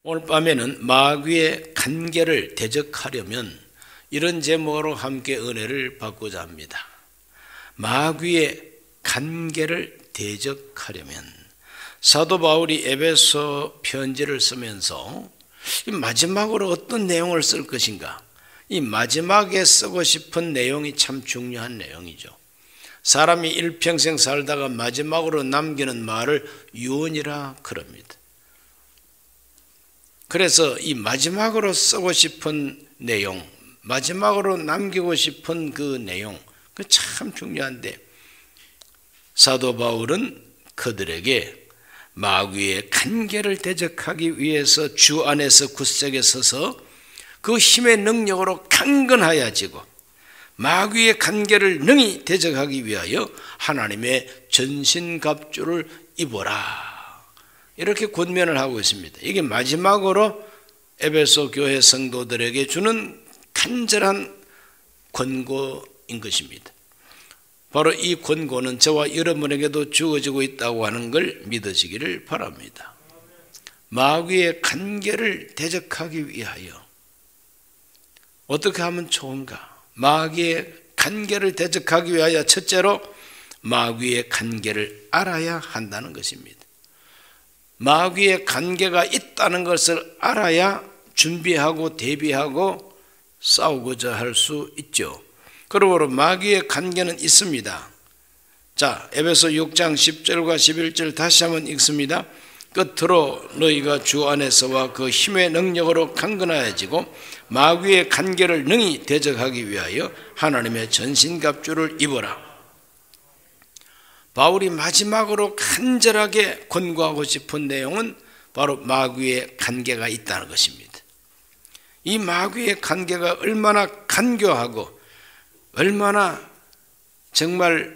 오늘 밤에는 마귀의 간계를 대적하려면 이런 제목으로 함께 은혜를 받고자 합니다. 마귀의 간계를 대적하려면 사도 바울이 에베소 편지를 쓰면서 마지막으로 어떤 내용을 쓸 것인가, 이 마지막에 쓰고 싶은 내용이 참 중요한 내용이죠. 사람이 일평생 살다가 마지막으로 남기는 말을 유언이라 그럽니다. 그래서 이 마지막으로 쓰고 싶은 내용, 마지막으로 남기고 싶은 그 내용, 그 참 중요한데 사도 바울은 그들에게 마귀의 간계를 대적하기 위해서 주 안에서 굳세게 서서 그 힘의 능력으로 강건하여지고 마귀의 간계를 능히 대적하기 위하여 하나님의 전신갑주를 입어라, 이렇게 권면을 하고 있습니다. 이게 마지막으로 에베소 교회 성도들에게 주는 간절한 권고인 것입니다. 바로 이 권고는 저와 여러분에게도 주어지고 있다고 하는 걸 믿으시기를 바랍니다. 마귀의 간계를 대적하기 위하여 어떻게 하면 좋은가? 마귀의 간계를 대적하기 위하여 첫째로 마귀의 간계를 알아야 한다는 것입니다. 마귀의 간계가 있다는 것을 알아야 준비하고 대비하고 싸우고자 할 수 있죠. 그러므로 마귀의 간계는 있습니다. 자, 에베소 6장 10절과 11절 다시 한번 읽습니다. 끝으로 너희가 주 안에서와 그 힘의 능력으로 강건하여지고 마귀의 간계를 능히 대적하기 위하여 하나님의 전신갑주를 입어라. 바울이 마지막으로 간절하게 권고하고 싶은 내용은 바로 마귀의 간계가 있다는 것입니다. 이 마귀의 간계가 얼마나 간교하고 얼마나 정말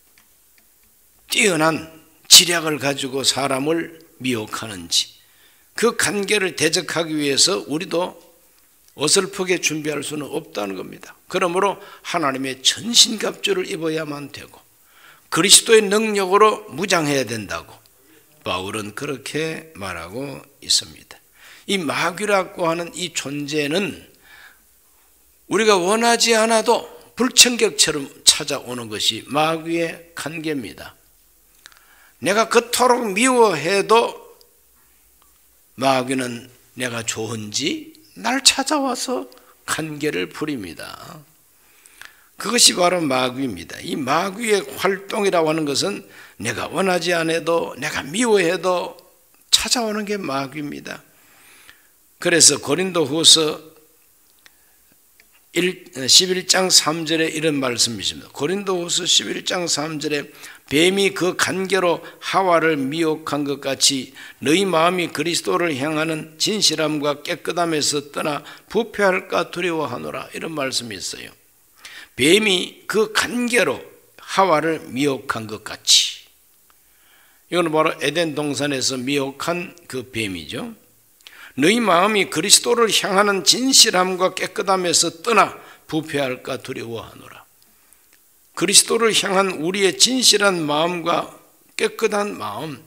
뛰어난 지략을 가지고 사람을 미혹하는지, 그 간계를 대적하기 위해서 우리도 어설프게 준비할 수는 없다는 겁니다. 그러므로 하나님의 전신갑주를 입어야만 되고 그리스도의 능력으로 무장해야 된다고 바울은 그렇게 말하고 있습니다. 이 마귀라고 하는 이 존재는 우리가 원하지 않아도 불청객처럼 찾아오는 것이 마귀의 간계입니다. 내가 그토록 미워해도 마귀는 내가 좋은지 날 찾아와서 간계를 부립니다. 그것이 바로 마귀입니다. 이 마귀의 활동이라고 하는 것은 내가 원하지 않아도 내가 미워해도 찾아오는 게 마귀입니다. 그래서 고린도후서 11장 3절에 이런 말씀이 있습니다. 고린도후서 11장 3절에 뱀이 그 간계로 하와를 미혹한 것 같이 너희 마음이 그리스도를 향하는 진실함과 깨끗함에서 떠나 부패할까 두려워하노라, 이런 말씀이 있어요. 뱀이 그 간계로 하와를 미혹한 것 같이, 이건 바로 에덴 동산에서 미혹한 그 뱀이죠. 너희 마음이 그리스도를 향하는 진실함과 깨끗함에서 떠나 부패할까 두려워하노라. 그리스도를 향한 우리의 진실한 마음과 깨끗한 마음,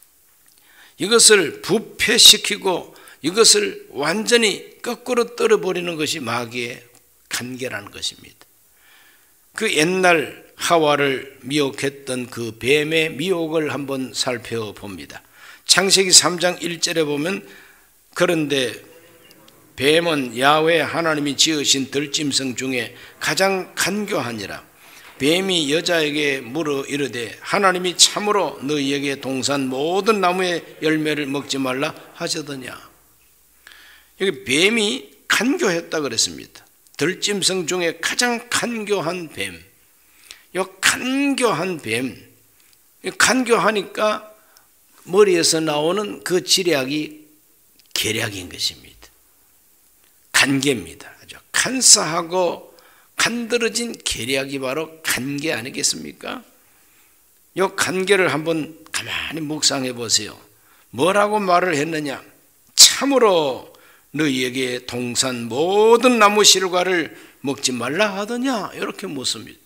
이것을 부패시키고 이것을 완전히 거꾸로 떨어버리는 것이 마귀의 간계라는 것입니다. 그 옛날 하와를 미혹했던 그 뱀의 미혹을 한번 살펴봅니다. 창세기 3장 1절에 보면 그런데 뱀은 야훼 하나님이 지으신 들짐승 중에 가장 간교하니라. 뱀이 여자에게 물어 이르되 하나님이 참으로 너희에게 동산 모든 나무의 열매를 먹지 말라 하셨더냐. 여기 뱀이 간교했다 그랬습니다. 들짐승 중에 가장 간교한 뱀. 이 간교한 뱀, 간교하니까 머리에서 나오는 그 지략이 계략인 것입니다. 간계입니다. 아주 간사하고 간드러진 계략이 바로 간계 아니겠습니까? 이 간계를 한번 가만히 묵상해 보세요. 뭐라고 말을 했느냐? 참으로 너희에게 동산 모든 나무 실과를 먹지 말라 하더냐? 이렇게 묻습니다.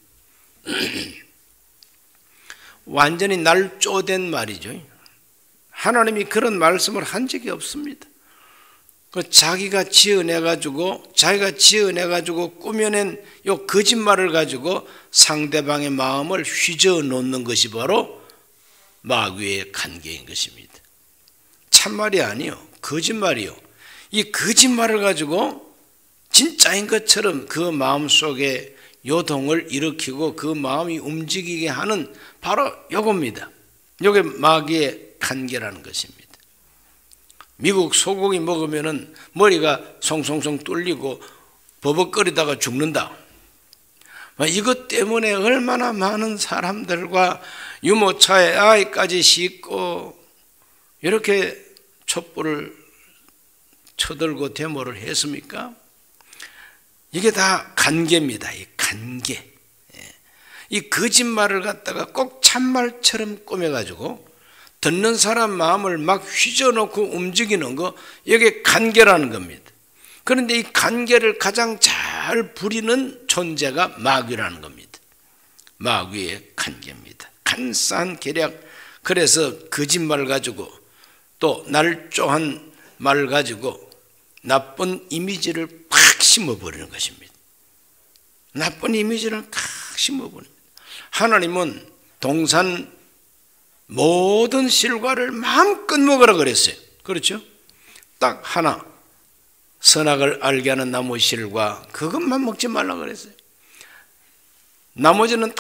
완전히 날조된 말이죠. 하나님이 그런 말씀을 한 적이 없습니다. 자기가 지어내가지고 꾸며낸 요 거짓말을 가지고 상대방의 마음을 휘저어 놓는 것이 바로 마귀의 관계인 것입니다. 참말이 아니요, 거짓말이요. 이 거짓말을 가지고 진짜인 것처럼 그 마음속에 요동을 일으키고 그 마음이 움직이게 하는 바로 요겁니다. 요게 마귀의 관계라는 것입니다. 미국 소고기 먹으면은 머리가 송송송 뚫리고 버벅거리다가 죽는다. 이것 때문에 얼마나 많은 사람들과 유모차에 아이까지 싣고 이렇게 촛불을 쳐들고 데모를 했습니까? 이게 다 관계입니다. 이 관계. 이 거짓말을 갖다가 꼭 참말처럼 꾸며가지고 듣는 사람 마음을 막 휘저어놓고 움직이는 거, 이게 관계라는 겁니다. 그런데 이 관계를 가장 잘 부리는 존재가 마귀라는 겁니다. 마귀의 관계입니다. 간사한 계략. 그래서 거짓말을 가지고 또 날조한 말을 가지고 나쁜 이미지를 팍 심어버리는 것입니다. 나쁜 이미지를 팍 심어버립니다. 하나님은 동산 모든 실과를 마음껏 먹으라 그랬어요. 그렇죠? 딱 하나, 선악을 알게 하는 나무 실과 그것만 먹지 말라 그랬어요. 나머지는 다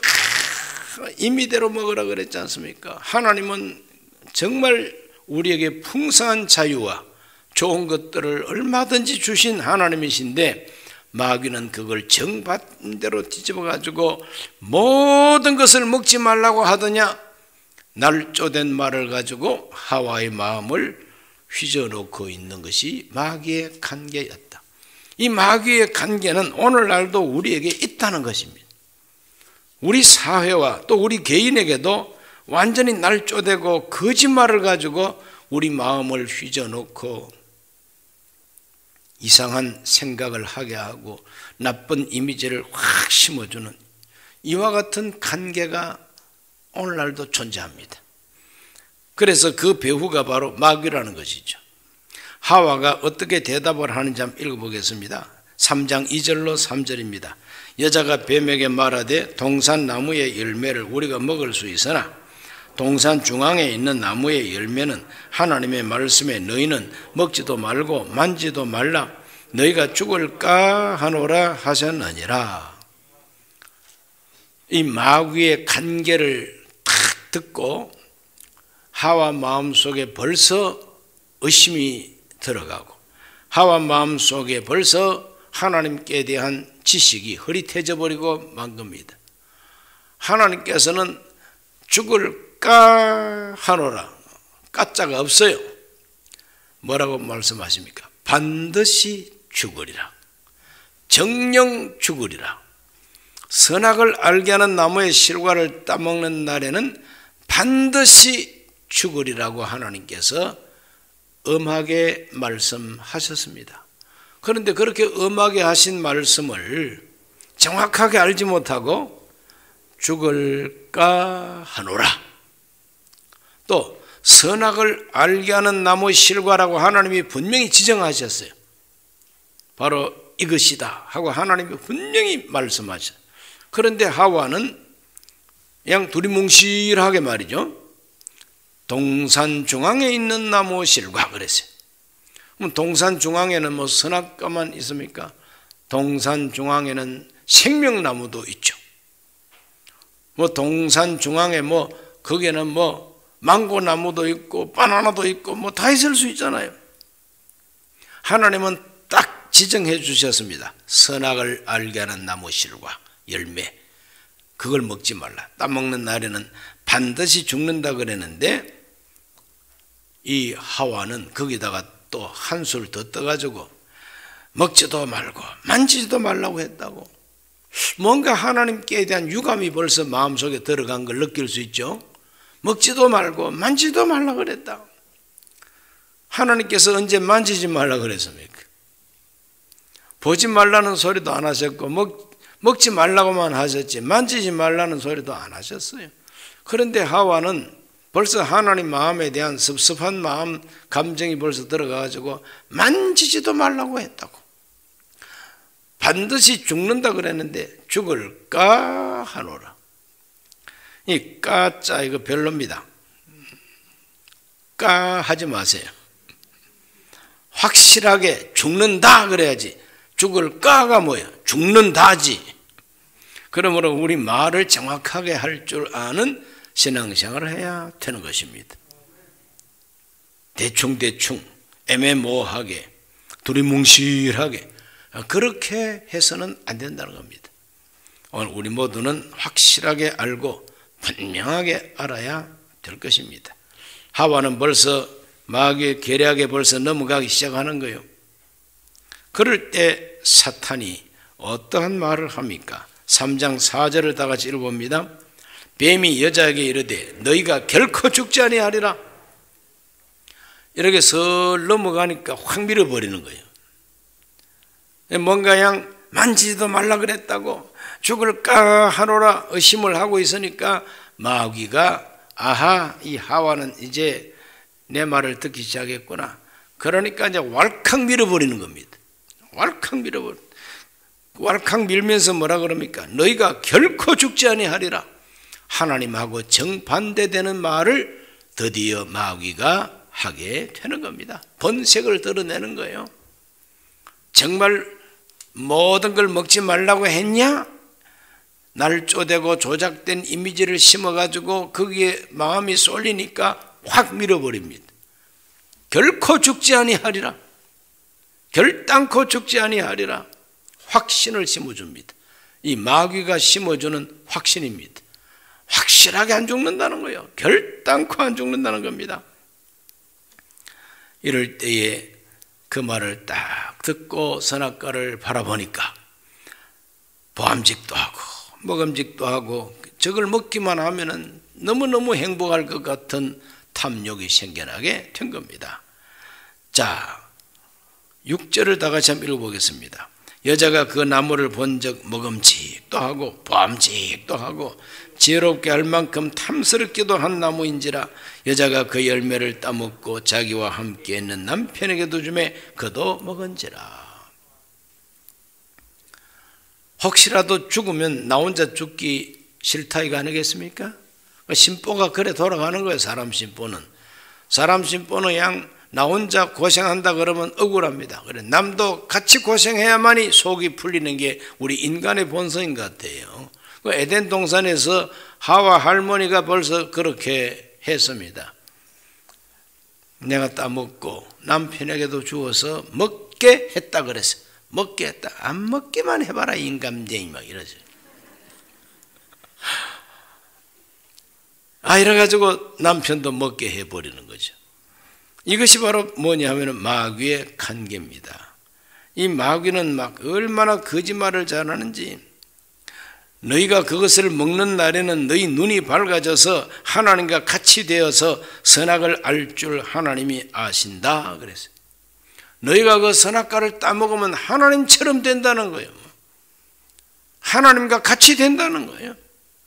임의대로 먹으라 그랬지 않습니까? 하나님은 정말 우리에게 풍성한 자유와 좋은 것들을 얼마든지 주신 하나님이신데 마귀는 그걸 정반대로 뒤집어가지고 모든 것을 먹지 말라고 하더냐, 날조된 말을 가지고 하와의 마음을 휘저어놓고 있는 것이 마귀의 관계였다. 이 마귀의 관계는 오늘날도 우리에게 있다는 것입니다. 우리 사회와 또 우리 개인에게도 완전히 날조되고 거짓말을 가지고 우리 마음을 휘저어놓고 이상한 생각을 하게 하고 나쁜 이미지를 확 심어주는 이와 같은 관계가 오늘날도 존재합니다. 그래서 그 배후가 바로 마귀라는 것이죠. 하와가 어떻게 대답을 하는지 한번 읽어보겠습니다. 3장 2절로 3절입니다. 여자가 뱀에게 말하되 동산 나무의 열매를 우리가 먹을 수 있으나 동산 중앙에 있는 나무의 열매는 하나님의 말씀에 너희는 먹지도 말고 만지도 말라 너희가 죽을까 하노라 하셨느니라. 이 마귀의 관계를 탁 듣고 하와 마음속에 벌써 의심이 들어가고 하와 마음속에 벌써 하나님께 대한 지식이 흐릿해져 버리고 만 겁니다. 하나님께서는 죽을까 하노라. 까짜가 없어요. 뭐라고 말씀하십니까? 반드시 죽으리라. 정령 죽으리라. 선악을 알게 하는 나무의 실과를 따먹는 날에는 반드시 죽으리라고 하나님께서 엄하게 말씀하셨습니다. 그런데 그렇게 엄하게 하신 말씀을 정확하게 알지 못하고 죽을까 하노라. 또 선악을 알게 하는 나무의 실과라고 하나님이 분명히 지정하셨어요. 바로 이것이다 하고 하나님이 분명히 말씀하셨어요. 그런데 하와는 그냥 두리뭉실하게 말이죠. 동산 중앙에 있는 나무 실과 그랬어요. 그럼 동산 중앙에는 뭐 선악과만 있습니까? 동산 중앙에는 생명나무도 있죠. 뭐 동산 중앙에 뭐 거기에는 뭐 망고나무도 있고 바나나도 있고 뭐 다 있을 수 있잖아요. 하나님은 딱 지정해 주셨습니다. 선악을 알게 하는 나무 실과 열매, 그걸 먹지 말라. 따먹는 날에는 반드시 죽는다 그랬는데 이 하와는 거기다가 또 한술 더 떠가지고 먹지도 말고 만지지도 말라고 했다고. 뭔가 하나님께 대한 유감이 벌써 마음속에 들어간 걸 느낄 수 있죠. 먹지도 말고 만지지도 말라고 그랬다. 하나님께서 언제 만지지 말라고 그랬습니까? 보지 말라는 소리도 안 하셨고 먹지 말라고만 하셨지 만지지 말라는 소리도 안 하셨어요. 그런데 하와는 벌써 하나님 마음에 대한 섭섭한 마음, 감정이 벌써 들어가가지고 만지지도 말라고 했다고. 반드시 죽는다 그랬는데 죽을까 하노라. 이 까자 이거 별로입니다. 까 하지 마세요. 확실하게 죽는다 그래야지. 죽을까가 뭐야? 죽는다지. 그러므로 우리 말을 정확하게 할 줄 아는 신앙생활을 해야 되는 것입니다. 대충대충 애매모호하게 두리뭉실하게 그렇게 해서는 안 된다는 겁니다. 오늘 우리 모두는 확실하게 알고 분명하게 알아야 될 것입니다. 하와는 벌써 마귀의 계략에 벌써 넘어가기 시작하는 거예요. 그럴 때 사탄이 어떠한 말을 합니까? 3장 4절을 다 같이 읽어봅니다. 뱀이 여자에게 이르되 너희가 결코 죽지 아니하리라. 이렇게 설 넘어가니까 확 밀어버리는 거예요. 뭔가 양 만지지도 말라 그랬다고 죽을까 하노라 의심을 하고 있으니까 마귀가 아하 이 하와는 이제 내 말을 듣기 시작했구나. 그러니까 이제 왈칵 밀어버리는 겁니다. 왈칵 밀면서 뭐라 그럽니까? 너희가 결코 죽지 아니하리라. 하나님하고 정반대되는 말을 드디어 마귀가 하게 되는 겁니다. 본색을 드러내는 거예요. 정말 모든 걸 먹지 말라고 했냐? 날조되고 조작된 이미지를 심어가지고 거기에 마음이 쏠리니까 확 밀어버립니다. 결코 죽지 아니하리라. 결단코 죽지 아니하리라. 확신을 심어줍니다. 이 마귀가 심어주는 확신입니다. 확실하게 안 죽는다는 거예요. 결단코 안 죽는다는 겁니다. 이럴 때에 그 말을 딱 듣고 선악과를 바라보니까 보암직도 하고 먹음직도 하고 저걸 먹기만 하면은 너무너무 행복할 것 같은 탐욕이 생겨나게 된 겁니다. 자, 6절을 다 같이 한번 읽어보겠습니다. 여자가 그 나무를 본 적 먹음직도 하고 보암직도 하고 지혜롭게 할 만큼 탐스럽기도 한 나무인지라 여자가 그 열매를 따먹고 자기와 함께 있는 남편에게도 주매 그도 먹은지라. 혹시라도 죽으면 나 혼자 죽기 싫다 이거 아니겠습니까? 심보가 그래 돌아가는 거예요. 사람 심보는 양 나 혼자 고생한다 그러면 억울합니다. 그래 남도 같이 고생해야만이 속이 풀리는 게 우리 인간의 본성인 것 같아요. 에덴 동산에서 하와 할머니가 벌써 그렇게 했습니다. 내가 따먹고 남편에게도 주어서 먹게 했다 그랬어요. 먹게 했다. 안 먹기만 해봐라 인간쟁이 막 이러죠. 이래가지고 남편도 먹게 해버리는 거죠. 이것이 바로 뭐냐 하면 마귀의 관계입니다. 이 마귀는 막 얼마나 거짓말을 잘하는지 너희가 그것을 먹는 날에는 너희 눈이 밝아져서 하나님과 같이 되어서 선악을 알 줄 하나님이 아신다 그랬어요. 너희가 그 선악과를 따먹으면 하나님처럼 된다는 거예요. 하나님과 같이 된다는 거예요.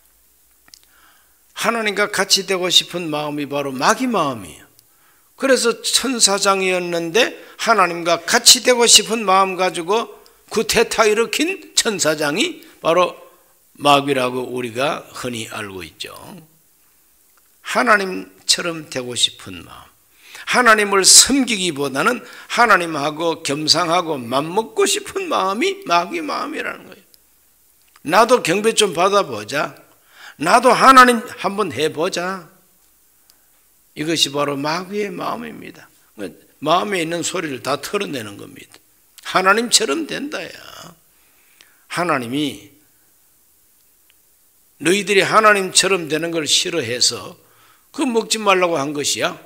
하나님과 같이 되고 싶은 마음이 바로 마귀 마음이에요. 그래서 천사장이었는데 하나님과 같이 되고 싶은 마음 가지고 구테타 일으킨 천사장이 바로 마귀라고 우리가 흔히 알고 있죠. 하나님처럼 되고 싶은 마음, 하나님을 섬기기보다는 하나님하고 겸상하고 맘먹고 싶은 마음이 마귀 마음이라는 거예요. 나도 경배 좀 받아보자, 나도 하나님 한번 해보자. 이것이 바로 마귀의 마음입니다. 마음에 있는 소리를 다 털어내는 겁니다. 하나님처럼 된다야. 하나님이 너희들이 하나님처럼 되는 걸 싫어해서 그거 먹지 말라고 한 것이야.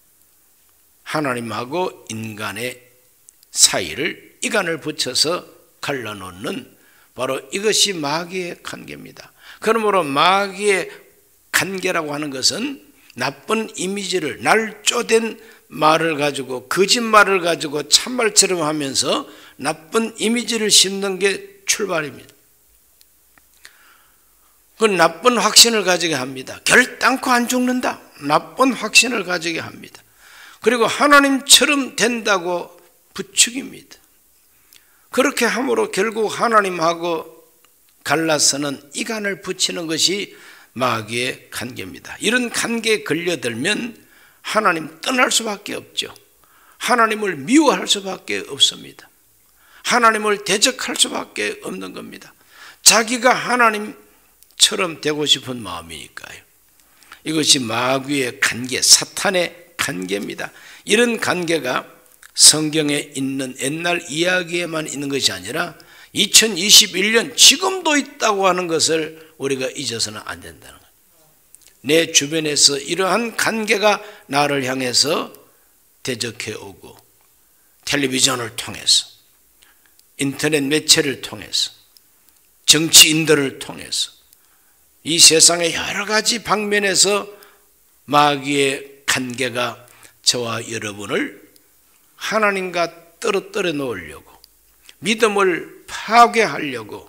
하나님하고 인간의 사이를 이간을 붙여서 갈라놓는 바로 이것이 마귀의 관계입니다. 그러므로 마귀의 관계라고 하는 것은 나쁜 이미지를 날조된 말을 가지고 거짓말을 가지고 참말처럼 하면서 나쁜 이미지를 심는 게 출발입니다. 그 나쁜 확신을 가지게 합니다. 결단코 안 죽는다. 나쁜 확신을 가지게 합니다. 그리고 하나님처럼 된다고 부추깁니다. 그렇게 함으로 결국 하나님하고 갈라서는 이간을 붙이는 것이 마귀의 관계입니다. 이런 관계에 걸려들면 하나님 떠날 수밖에 없죠. 하나님을 미워할 수밖에 없습니다. 하나님을 대적할 수밖에 없는 겁니다. 자기가 하나님처럼 되고 싶은 마음이니까요. 이것이 마귀의 관계, 사탄의 관계입니다. 이런 관계가 성경에 있는 옛날 이야기에만 있는 것이 아니라 2021년 지금도 있다고 하는 것을 우리가 잊어서는 안 된다는 거예요. 내 주변에서 이러한 관계가 나를 향해서 대적해 오고, 텔레비전을 통해서, 인터넷 매체를 통해서, 정치인들을 통해서, 이 세상의 여러 가지 방면에서 마귀의 관계가 저와 여러분을 하나님과 떨어뜨려 놓으려고, 믿음을 파괴하려고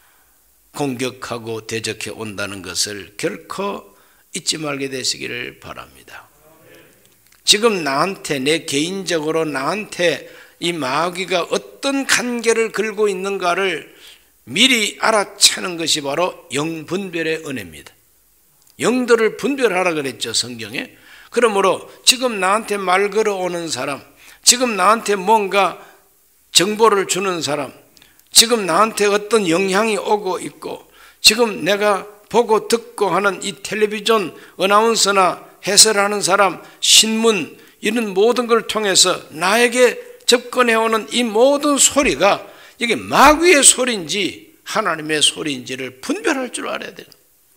공격하고 대적해 온다는 것을 결코 잊지 말게 되시기를 바랍니다. 지금 나한테, 내 개인적으로 나한테 이 마귀가 어떤 관계를 걸고 있는가를 미리 알아채는 것이 바로 영분별의 은혜입니다. 영들을 분별하라 그랬죠, 성경에. 그러므로 지금 나한테 말 걸어오는 사람, 지금 나한테 뭔가 정보를 주는 사람, 지금 나한테 어떤 영향이 오고 있고, 지금 내가 보고 듣고 하는 이 텔레비전 어나운서나 해설하는 사람, 신문, 이런 모든 걸 통해서 나에게 접근해오는 이 모든 소리가 이게 마귀의 소리인지 하나님의 소리인지를 분별할 줄 알아야 돼요.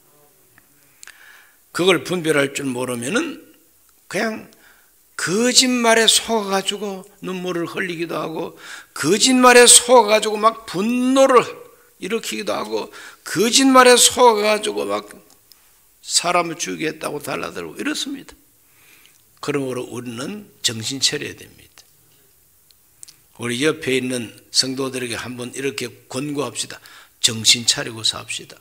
그걸 분별할 줄 모르면은 그냥 거짓말에 속아가지고 눈물을 흘리기도 하고, 거짓말에 속아가지고 막 분노를 일으키기도 하고, 거짓말에 속아가지고 막 사람을 죽이겠다고 달라들고 이렇습니다. 그러므로 우리는 정신 차려야 됩니다. 우리 옆에 있는 성도들에게 한번 이렇게 권고합시다. 정신 차리고 삽시다.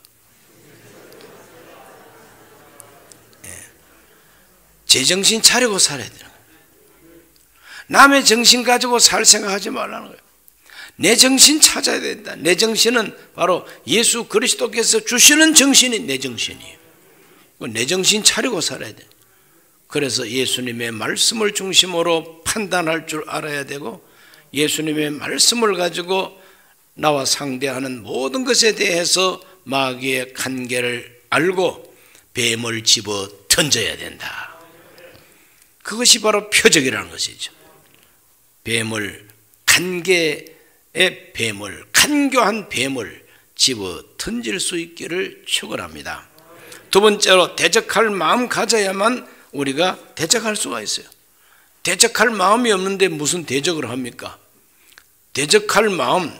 제정신 차리고 살아야 되는 거예요. 남의 정신 가지고 살 생각하지 말라는 거예요. 내 정신 찾아야 된다. 내 정신은 바로 예수 그리스도께서 주시는 정신이 내 정신이에요. 내 정신 차리고 살아야 돼요. 그래서 예수님의 말씀을 중심으로 판단할 줄 알아야 되고, 예수님의 말씀을 가지고 나와 상대하는 모든 것에 대해서 마귀의 관계를 알고 뱀을 집어 던져야 된다. 그것이 바로 표적이라는 것이죠. 뱀을, 관계의 뱀을, 간교한 뱀을 집어 던질 수 있기를 축원합니다. 두 번째로, 대적할 마음 가져야만 우리가 대적할 수가 있어요. 대적할 마음이 없는데 무슨 대적을 합니까? 대적할 마음,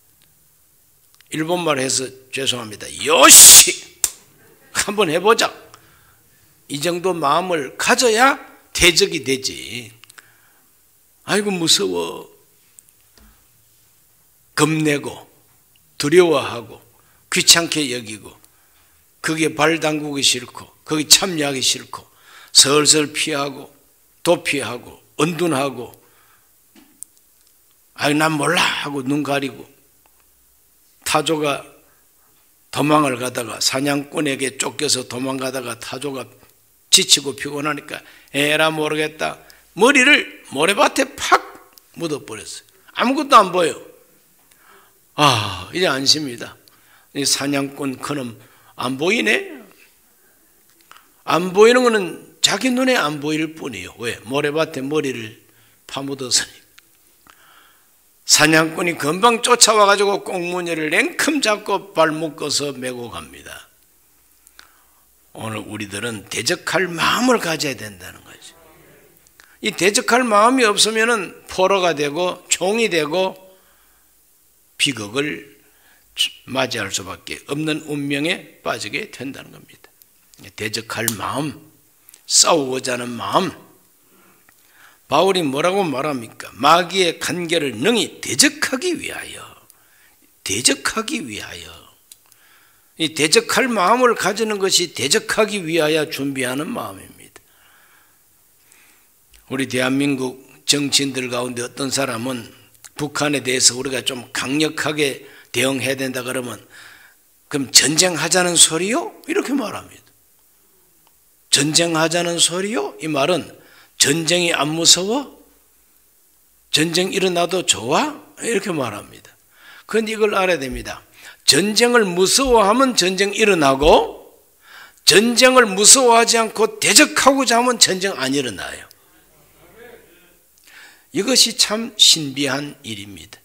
일본말 해서 죄송합니다. 요시! 한번 해보자. 이 정도 마음을 가져야 대적이 되지. 아이고 무서워, 겁내고 두려워하고 귀찮게 여기고 거기에 발 담그기 싫고 거기 참여하기 싫고 설설 피하고 도피하고 은둔하고, 아이 난 몰라 하고 눈 가리고, 타조가 도망을 가다가 사냥꾼에게 쫓겨서 도망가다가 타조가 지치고 피곤하니까 에라 모르겠다, 머리를 모래밭에 팍 묻어버렸어요. 아무것도 안 보여. 아, 이제 안심이다. 이 사냥꾼 그놈 안 보이네. 안 보이는 거는 자기 눈에 안 보일 뿐이에요. 왜? 모래밭에 머리를 파묻었으니까. 사냥꾼이 금방 쫓아와가지고 꽁무니를 냉큼 잡고 발 묶어서 메고 갑니다. 오늘 우리들은 대적할 마음을 가져야 된다는 거죠. 이 대적할 마음이 없으면 포로가 되고 종이 되고 비극을 맞이할 수밖에 없는 운명에 빠지게 된다는 겁니다. 대적할 마음, 싸우고자 하는 마음. 바울이 뭐라고 말합니까? 마귀의 관계를 능히 대적하기 위하여, 대적하기 위하여. 이 대적할 마음을 가지는 것이 대적하기 위하여 준비하는 마음입니다. 우리 대한민국 정치인들 가운데 어떤 사람은 북한에 대해서 우리가 좀 강력하게 대응해야 된다 그러면 그럼 전쟁하자는 소리요? 이렇게 말합니다. 전쟁하자는 소리요? 이 말은 전쟁이 안 무서워? 전쟁 일어나도 좋아? 이렇게 말합니다. 그런데 이걸 알아야 됩니다. 전쟁을 무서워하면 전쟁 일어나고 전쟁을 무서워하지 않고 대적하고자 하면 전쟁 안 일어나요. 이것이 참 신비한 일입니다.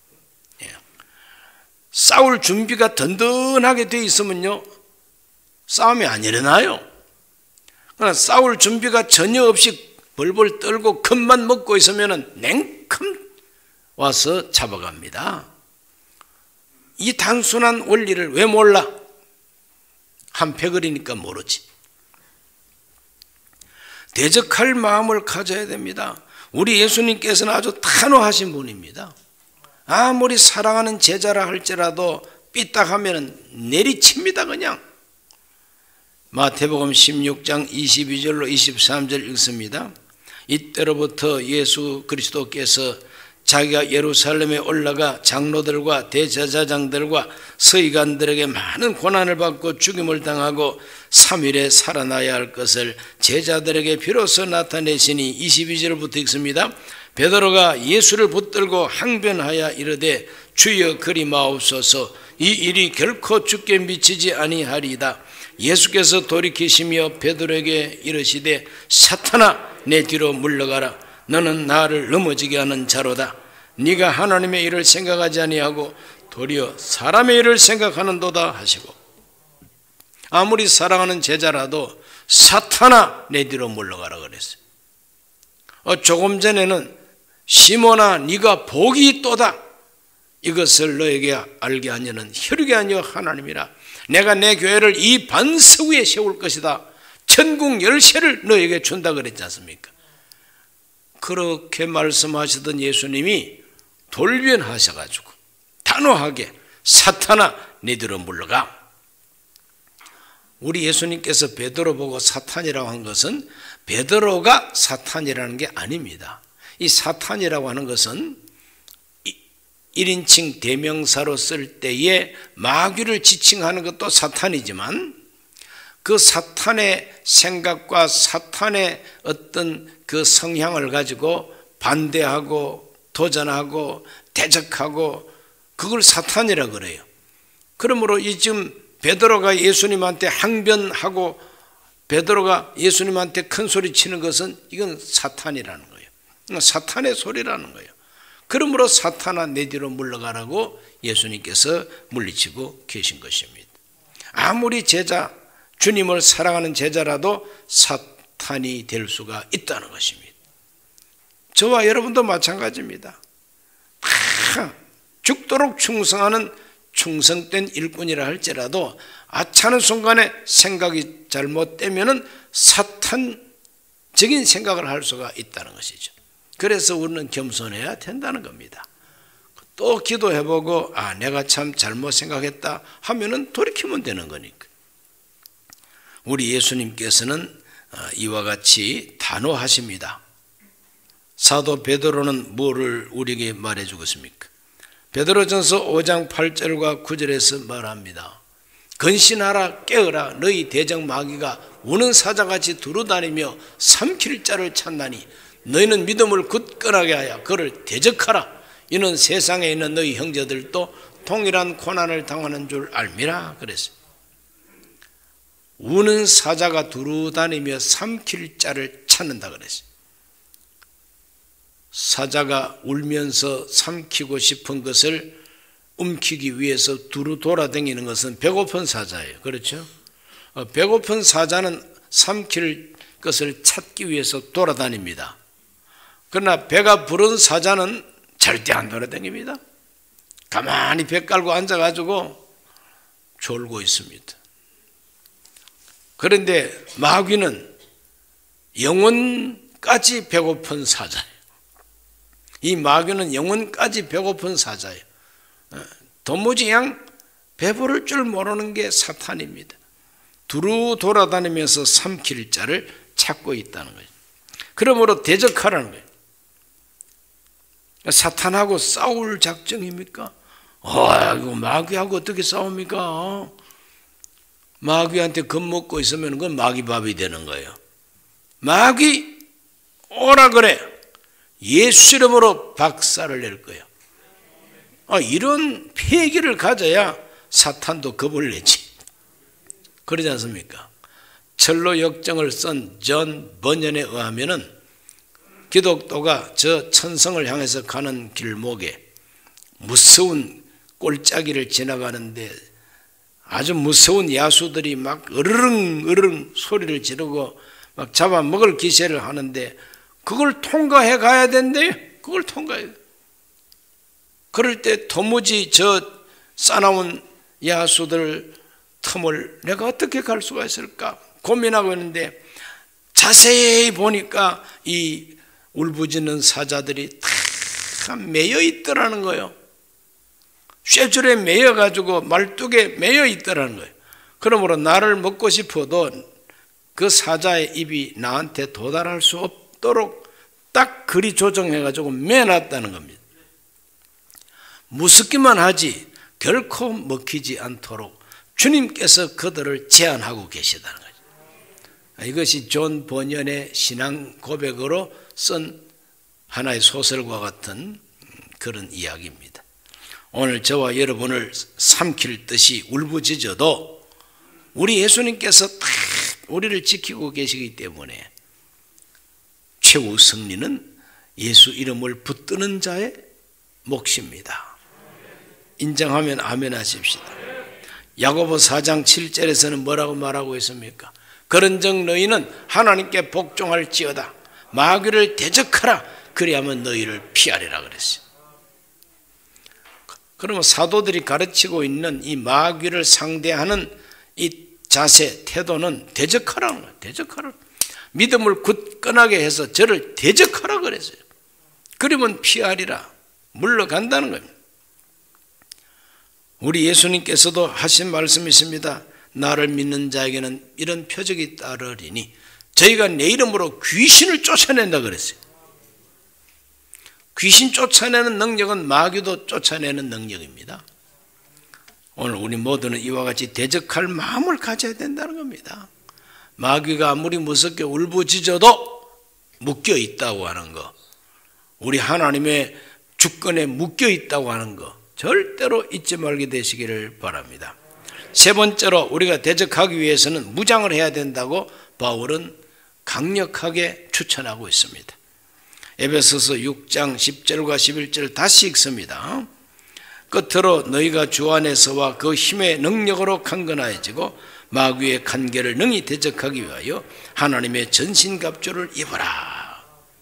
싸울 준비가 든든하게 돼 있으면요 싸움이 안 일어나요. 그러나 싸울 준비가 전혀 없이 벌벌 떨고 겁만 먹고 있으면 냉큼 와서 잡아갑니다. 이 단순한 원리를 왜 몰라? 한패거리니까 모르지. 대적할 마음을 가져야 됩니다. 우리 예수님께서는 아주 단호하신 분입니다. 아무리 사랑하는 제자라 할지라도 삐딱하면 내리칩니다. 그냥. 마태복음 16장 22절로 23절 읽습니다. 이때로부터 예수 그리스도께서 자기가 예루살렘에 올라가 장로들과 대제사장들과 서기관들에게 많은 고난을 받고 죽임을 당하고 3일에 살아나야 할 것을 제자들에게 비로소 나타내시니 22절부터 읽습니다. 베드로가 예수를 붙들고 항변하여 이르되 주여 그리 마옵소서 이 일이 결코 주께 미치지 아니하리이다. 예수께서 돌이키시며 베드로에게 이르시되 사탄아 내 뒤로 물러가라. 너는 나를 넘어지게 하는 자로다. 네가 하나님의 일을 생각하지 아니하고 도리어 사람의 일을 생각하는도다 하시고 아무리 사랑하는 제자라도 사탄아 내 뒤로 물러가라 그랬어요. 조금 전에는 시몬아 네가 복이 있도다. 이것을 너에게 알게 하려는 혈육이 아니여 하나님이라. 내가 내 교회를 이 반석 위에 세울 것이다. 천국 열쇠를 너에게 준다 그랬지 않습니까? 그렇게 말씀하시던 예수님이 돌변하셔가지고 단호하게 사탄아 네 뒤로 물러가. 우리 예수님께서 베드로 보고 사탄이라고 한 것은 베드로가 사탄이라는 게 아닙니다. 이 사탄이라고 하는 것은 1인칭 대명사로 쓸 때에 마귀를 지칭하는 것도 사탄이지만 그 사탄의 생각과 사탄의 어떤 그 성향을 가지고 반대하고 도전하고 대적하고 그걸 사탄이라 그래요. 그러므로 이 지금 베드로가 예수님한테 항변하고 베드로가 예수님한테 큰 소리 치는 것은 이건 사탄이라는 거예요. 사탄의 소리라는 거예요. 그러므로 사탄아 내 뒤로 물러가라고 예수님께서 물리치고 계신 것입니다. 아무리 제자 주님을 사랑하는 제자라도 사탄이 될 수가 있다는 것입니다. 저와 여러분도 마찬가지입니다. 죽도록 충성하는 충성된 일꾼이라 할지라도 아차는 순간에 생각이 잘못되면 사탄적인 생각을 할 수가 있다는 것이죠. 그래서 우리는 겸손해야 된다는 겁니다. 또 기도해보고 내가 참 잘못 생각했다 하면은 돌이키면 되는 거니까. 우리 예수님께서는 이와 같이 단호하십니다. 사도 베드로는 뭐를 우리에게 말해주고 있습니까? 베드로전서 5장 8절과 9절에서 말합니다. 근신하라 깨어라 너희 대적 마귀가 우는 사자같이 두루다니며 삼킬 자를 찾나니 너희는 믿음을 굳건하게 하여 그를 대적하라. 이는 세상에 있는 너희 형제들도 동일한 고난을 당하는 줄 알미라 그랬어요. 우는 사자가 두루다니며 삼킬 자를 찾는다 그랬어요. 사자가 울면서 삼키고 싶은 것을 움키기 위해서 두루 돌아다니는 것은 배고픈 사자예요. 그렇죠? 배고픈 사자는 삼킬 것을 찾기 위해서 돌아다닙니다. 그러나 배가 부른 사자는 절대 안 돌아다닙니다. 가만히 배 깔고 앉아가지고 졸고 있습니다. 그런데 마귀는 영혼까지 배고픈 사자예요. 이 마귀는 영혼까지 배고픈 사자예요. 도무지 양 배부를 줄 모르는 게 사탄입니다. 두루 돌아다니면서 삼킬 자를 찾고 있다는 거죠. 그러므로 대적하라는 거예요. 사탄하고 싸울 작정입니까? 이거 마귀하고 어떻게 싸웁니까? 마귀한테 겁먹고 있으면 그건 마귀밥이 되는 거예요. 마귀 오라 그래. 예수 이름으로 박살을 낼 거예요. 이런 패기를 가져야 사탄도 겁을 내지. 그러지 않습니까? 철로 역정을 쓴 존 번연에 의하면은 기독교가 저 천성을 향해서 가는 길목에 무서운 골짜기를 지나가는데 아주 무서운 야수들이 막 으르릉 소리를 지르고 막 잡아먹을 기세를 하는데 그걸 통과해 가야 된대요. 그걸 통과해. 그럴 때 도무지 저 싸나운 야수들 틈을 내가 어떻게 갈 수가 있을까 고민하고 있는데 자세히 보니까 이 울부짖는 사자들이 다 매여 있더라는 거예요. 쇠줄에 매여가지고 말뚝에 매여 있더라는 거예요. 그러므로 나를 먹고 싶어도 그 사자의 입이 나한테 도달할 수 없도록 딱 그리 조정해가지고 매놨다는 겁니다. 무섭기만 하지 결코 먹히지 않도록 주님께서 그들을 제한하고 계시다는 거죠. 이것이 존 번연의 신앙 고백으로 쓴 하나의 소설과 같은 그런 이야기입니다. 오늘 저와 여러분을 삼킬 듯이 울부짖어도 우리 예수님께서 다 우리를 지키고 계시기 때문에 최후 승리는 예수 이름을 붙드는 자의 몫입니다. 인정하면 아멘 하십시다. 야고보 4장 7절에서는 뭐라고 말하고 있습니까? 그런즉 너희는 하나님께 복종할지어다. 마귀를 대적하라. 그리하면 너희를 피하리라 그랬어요. 그러면 사도들이 가르치고 있는 이 마귀를 상대하는 이 자세, 태도는 대적하라는 거예요. 대적하라. 믿음을 굳건하게 해서 저를 대적하라 그랬어요. 그러면 피하리라. 물러간다는 겁니다. 우리 예수님께서도 하신 말씀이 있습니다. 나를 믿는 자에게는 이런 표적이 따르리니 저희가 내 이름으로 귀신을 쫓아낸다 그랬어요. 귀신 쫓아내는 능력은 마귀도 쫓아내는 능력입니다. 오늘 우리 모두는 이와 같이 대적할 마음을 가져야 된다는 겁니다. 마귀가 아무리 무섭게 울부짖어도 묶여 있다고 하는 거, 우리 하나님의 주권에 묶여 있다고 하는 거 절대로 잊지 말게 되시기를 바랍니다. 세 번째로 우리가 대적하기 위해서는 무장을 해야 된다고 바울은 강력하게 추천하고 있습니다. 에베소서 6장 10절과 11절 다시 읽습니다. 끝으로 너희가 주 안에서와 그 힘의 능력으로 강건해지고 마귀의 간계를 능히 대적하기 위하여 하나님의 전신갑주를 입어라.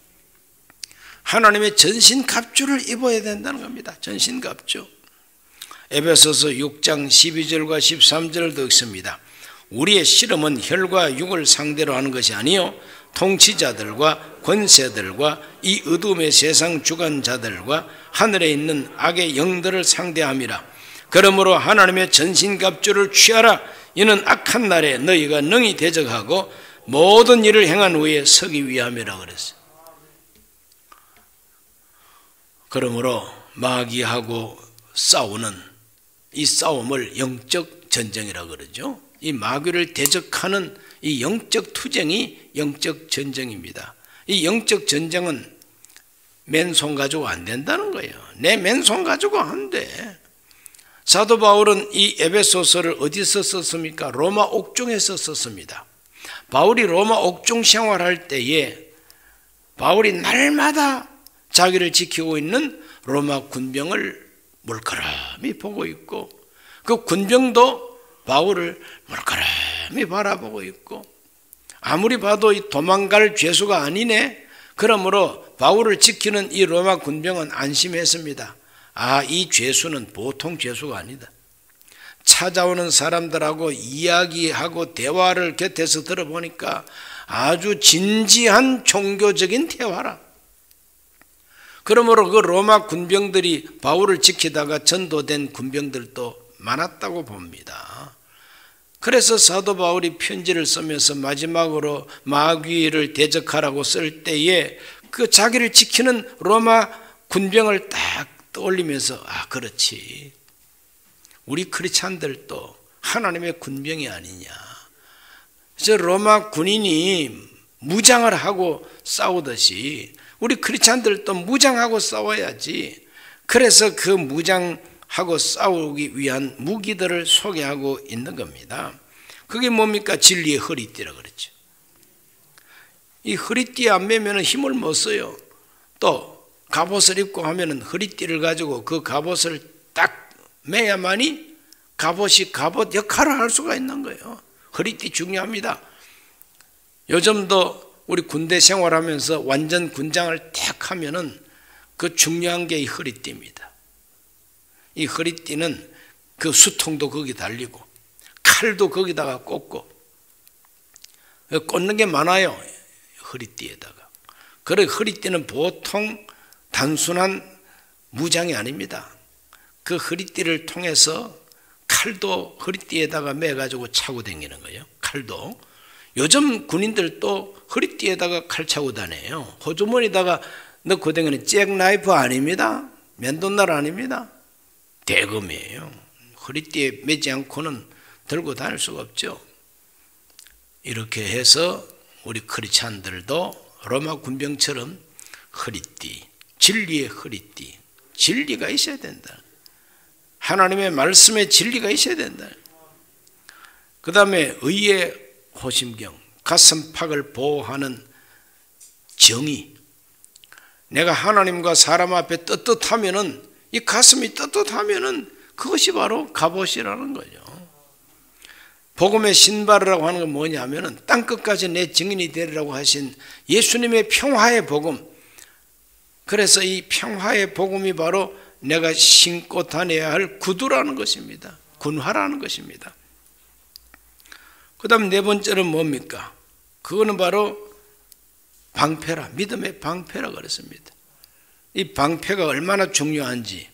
하나님의 전신갑주를 입어야 된다는 겁니다. 전신갑주. 에베소서 6장 12절과 13절도 읽습니다. 우리의 씨름은 혈과 육을 상대로 하는 것이 아니요 통치자들과 권세들과 이 어둠의 세상 주관자들과 하늘에 있는 악의 영들을 상대함이라. 그러므로 하나님의 전신갑주를 취하라. 이는 악한 날에 너희가 능히 대적하고 모든 일을 행한 후에 서기 위함이라 그랬어요. 그러므로 마귀하고 싸우는 이 싸움을 영적 전쟁이라 그러죠. 이 마귀를 대적하는 이 영적 투쟁이 영적 전쟁입니다. 이 영적 전쟁은 맨손 가지고 안 된다는 거예요. 내 맨손 가지고 안 돼. 사도 바울은 이 에베소서를 어디서 썼습니까? 로마 옥중에서 썼습니다. 바울이 로마 옥중 생활할 때에 바울이 날마다 자기를 지키고 있는 로마 군병을 물끄러미 보고 있고 그 군병도 바울을 물끄러미 바라보고 있고 아무리 봐도 이 도망갈 죄수가 아니네. 그러므로 바울을 지키는 이 로마 군병은 안심했습니다. 아, 이 죄수는 보통 죄수가 아니다. 찾아오는 사람들하고 이야기하고 대화를 곁에서 들어보니까 아주 진지한 종교적인 대화라. 그러므로 그 로마 군병들이 바울을 지키다가 전도된 군병들도 많았다고 봅니다. 그래서 사도 바울이 편지를 쓰면서 마지막으로 마귀를 대적하라고 쓸 때에 그 자기를 지키는 로마 군병을 딱 떠올리면서 그렇지, 우리 크리스찬들도 하나님의 군병이 아니냐. 그래서 로마 군인이 무장을 하고 싸우듯이 우리 크리스찬들도 무장하고 싸워야지. 그래서 그 무장하고 싸우기 위한 무기들을 소개하고 있는 겁니다. 그게 뭡니까? 진리의 허리띠라 그랬죠. 이 허리띠에 안 매면 힘을 못 써요. 또 갑옷을 입고 하면 허리띠를 가지고 그 갑옷을 딱 매야만이 갑옷이 갑옷 역할을 할 수가 있는 거예요. 허리띠 중요합니다. 요즘도 우리 군대 생활하면서 완전 군장을 딱 하면은 그 중요한 게 이 허리띠입니다. 이 허리띠는 그 수통도 거기 달리고 칼도 거기다가 꽂고 꽂는 게 많아요. 허리띠에다가. 그래 허리띠는 보통 단순한 무장이 아닙니다. 그 허리띠를 통해서 칼도 허리띠에다가 매가지고 차고 다니는 거예요. 칼도. 요즘 군인들도 허리띠에다가 칼 차고 다녀요. 호주머니에다가 넣고 다니는 잭나이프 아닙니다. 맨돈날 아닙니다. 대금이에요. 허리띠에 매지 않고는 들고 다닐 수가 없죠. 이렇게 해서 우리 크리스찬들도 로마 군병처럼 허리띠, 진리의 허리띠, 진리가 있어야 된다. 하나님의 말씀에 진리가 있어야 된다. 그 다음에 의의 호심경, 가슴팍을 보호하는 정의. 내가 하나님과 사람 앞에 떳떳하면은, 이 가슴이 떳떳하면은 그것이 바로 갑옷이라는 거죠. 복음의 신발이라고 하는 건 뭐냐면은 땅끝까지 내 증인이 되리라고 하신 예수님의 평화의 복음. 그래서 이 평화의 복음이 바로 내가 신고 다녀야 할 구두라는 것입니다. 군화라는 것입니다. 그 다음 네 번째는 뭡니까? 그거는 바로 방패라, 믿음의 방패라 그랬습니다. 이 방패가 얼마나 중요한지,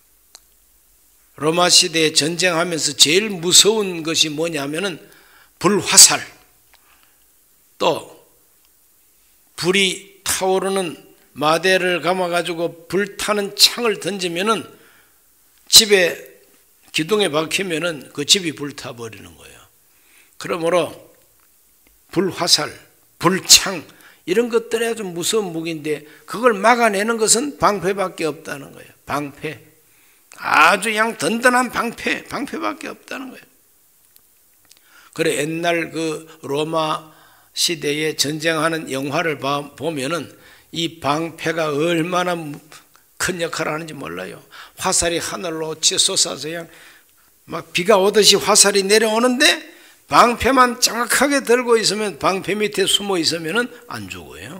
로마 시대에 전쟁하면서 제일 무서운 것이 뭐냐면은 불화살, 또 불이 타오르는 마대를 감아가지고 불타는 창을 던지면은 집에 기둥에 박히면은 그 집이 불타버리는 거예요. 그러므로 불화살, 불창 이런 것들이 아주 무서운 무기인데 그걸 막아내는 것은 방패밖에 없다는 거예요. 방패. 아주 그냥 든든한 방패밖에 없다는 거예요. 그래 옛날 그 로마 시대에 전쟁하는 영화를 보면은 이 방패가 얼마나 큰 역할을 하는지 몰라요. 화살이 하늘로 솟아서 그냥 막 비가 오듯이 화살이 내려오는데 방패만 정확하게 들고 있으면, 방패 밑에 숨어 있으면 안 죽어요.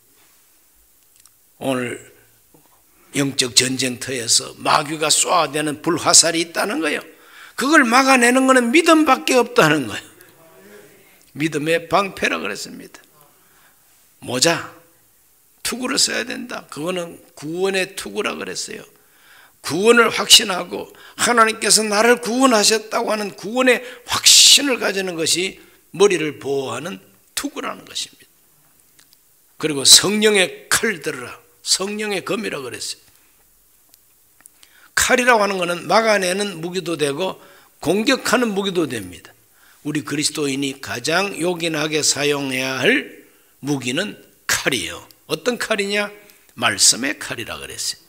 오늘 영적 전쟁터에서 마귀가 쏘아대는 불화살이 있다는 거예요. 그걸 막아내는 것은 믿음밖에 없다는 거예요. 믿음의 방패라 그랬습니다. 모자, 투구를 써야 된다. 그거는 구원의 투구라 그랬어요. 구원을 확신하고 하나님께서 나를 구원하셨다고 하는 구원의 확신을 가지는 것이 머리를 보호하는 투구라는 것입니다. 그리고 성령의 칼 들으라, 성령의 검이라 그랬어요. 칼이라고 하는 것은 막아내는 무기도 되고 공격하는 무기도 됩니다. 우리 그리스도인이 가장 요긴하게 사용해야 할 무기는 칼이에요. 어떤 칼이냐? 말씀의 칼이라 그랬어요.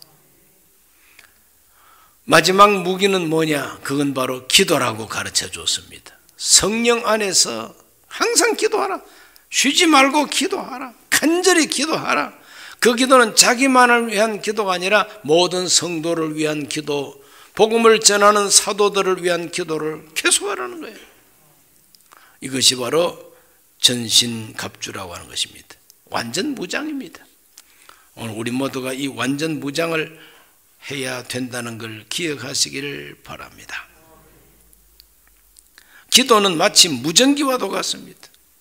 마지막 무기는 뭐냐? 그건 바로 기도라고 가르쳐 줬습니다. 성령 안에서 항상 기도하라. 쉬지 말고 기도하라. 간절히 기도하라. 그 기도는 자기만을 위한 기도가 아니라 모든 성도를 위한 기도, 복음을 전하는 사도들을 위한 기도를 계속하라는 거예요. 이것이 바로 전신갑주라고 하는 것입니다. 완전 무장입니다. 오늘 우리 모두가 이 완전 무장을 해야 된다는 걸 기억하시기를 바랍니다. 기도는 마치 무전기와도 같습니다.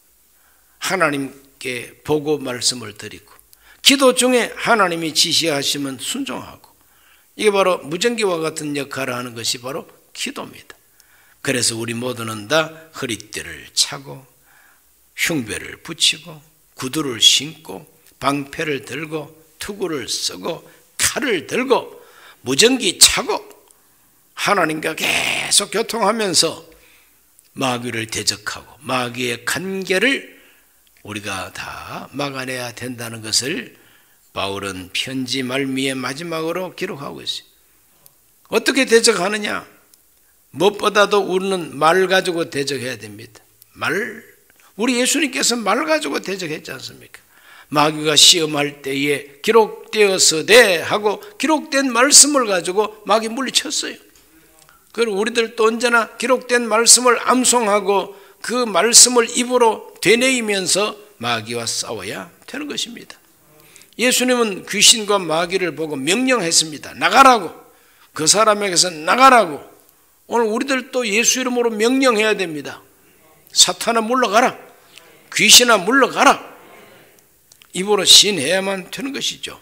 하나님께 보고 말씀을 드리고 기도 중에 하나님이 지시하시면 순종하고, 이게 바로 무전기와 같은 역할을 하는 것이 바로 기도입니다. 그래서 우리 모두는 다 허리띠를 차고 흉배를 붙이고 구두를 신고 방패를 들고 투구를 쓰고 칼을 들고 무전기 차고 하나님과 계속 교통하면서 마귀를 대적하고 마귀의 간계를 우리가 다 막아내야 된다는 것을 바울은 편지 말미에 마지막으로 기록하고 있어요. 어떻게 대적하느냐? 무엇보다도 우리는 말 가지고 대적해야 됩니다. 우리 예수님께서 말 가지고 대적했지 않습니까? 마귀가 시험할 때에 기록되었으되 하고 기록된 말씀을 가지고 마귀 물리쳤어요. 그리고 우리들도 언제나 기록된 말씀을 암송하고 그 말씀을 입으로 되뇌이면서 마귀와 싸워야 되는 것입니다. 예수님은 귀신과 마귀를 보고 명령했습니다. 나가라고. 그 사람에게서 나가라고. 오늘 우리들도 예수 이름으로 명령해야 됩니다. 사탄아 물러가라. 귀신아 물러가라. 입으로 시인해야만 되는 것이죠.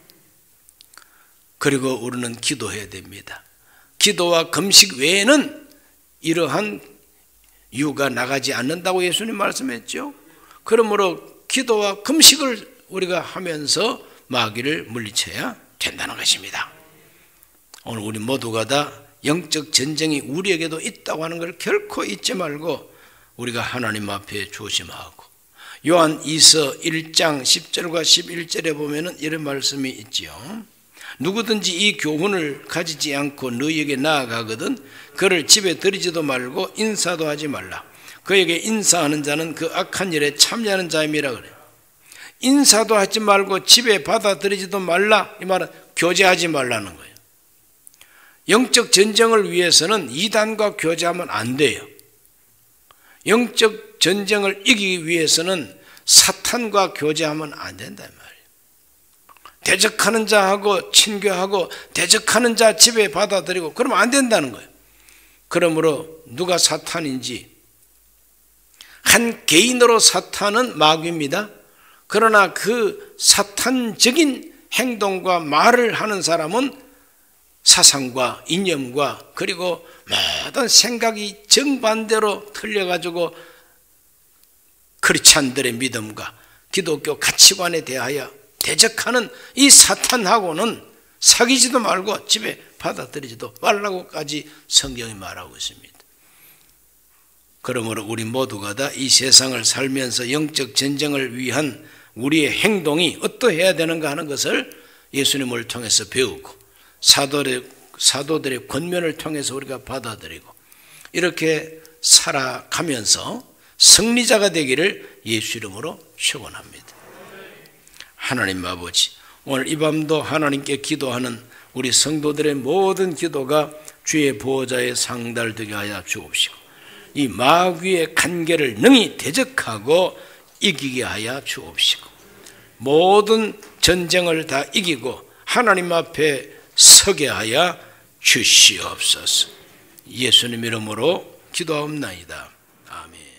그리고 우리는 기도해야 됩니다. 기도와 금식 외에는 이러한 유가 나가지 않는다고 예수님 말씀했죠. 그러므로 기도와 금식을 우리가 하면서 마귀를 물리쳐야 된다는 것입니다. 오늘 우리 모두가 다 영적 전쟁이 우리에게도 있다고 하는 걸 결코 잊지 말고 우리가 하나님 앞에 조심하고, 요한 2서 1장 10절과 11절에 보면은 이런 말씀이 있지요. 누구든지 이 교훈을 가지지 않고 너희에게 나아가거든 그를 집에 들이지도 말고 인사도 하지 말라. 그에게 인사하는 자는 그 악한 일에 참여하는 자임이라 그래. 인사도 하지 말고 집에 받아들이지도 말라. 이 말은 교제하지 말라는 거예요. 영적 전쟁을 위해서는 이단과 교제하면 안 돼요. 영적 전쟁을 이기기 위해서는 사탄과 교제하면 안 된단 말이에요. 대적하는 자하고 친교하고 대적하는 자 집에 받아들이고 그러면 안 된다는 거예요. 그러므로 누가 사탄인지, 한 개인으로 사탄은 마귀입니다. 그러나 그 사탄적인 행동과 말을 하는 사람은 사상과 이념과 그리고 모든 생각이 정반대로 틀려가지고 크리스찬들의 믿음과 기독교 가치관에 대하여 대적하는 이 사탄하고는 사귀지도 말고 집에 받아들이지도 말라고까지 성경이 말하고 있습니다. 그러므로 우리 모두가 다 이 세상을 살면서 영적 전쟁을 위한 우리의 행동이 어떠해야 되는가 하는 것을 예수님을 통해서 배우고 사도들의 권면을 통해서 우리가 받아들이고 이렇게 살아가면서 승리자가 되기를 예수 이름으로 축원합니다. 하나님 아버지, 오늘 이 밤도 하나님께 기도하는 우리 성도들의 모든 기도가 주의 보호자의 상달되게 하여 주옵시고 이 마귀의 간계를 능히 대적하고 이기게 하여 주옵시고 모든 전쟁을 다 이기고 하나님 앞에 서게 하여 주시옵소서. 예수님 이름으로 기도하옵나이다. 아멘.